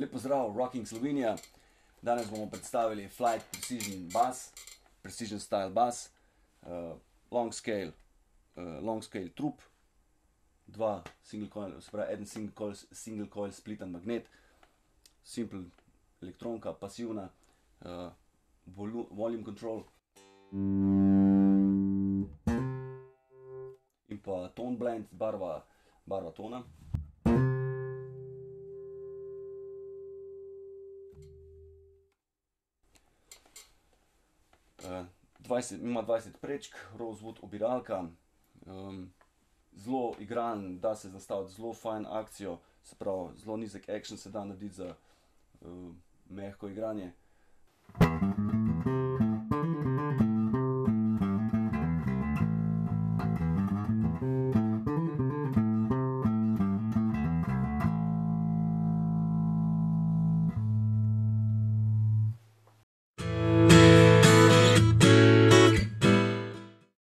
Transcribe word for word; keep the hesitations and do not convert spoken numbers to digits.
Lep pozdrav, Rocking Slovenija. Danes bomo predstavili Flight Precision Bass, Precision Style Bass, uh, long scale, uh, long scale trup, dva single coil, se pravi eden single coil, single coil splitten magnet, simple elektronka, pasivna, uh, volume control in pa tone blend, barva, barva tona. dvajset, ima dvajset prečk, rosewood obiralka, um, zelo igran, da se zastaviti zelo fajn akcijo, se pravi zelo nizek action se da narediti za uh, mehko igranje.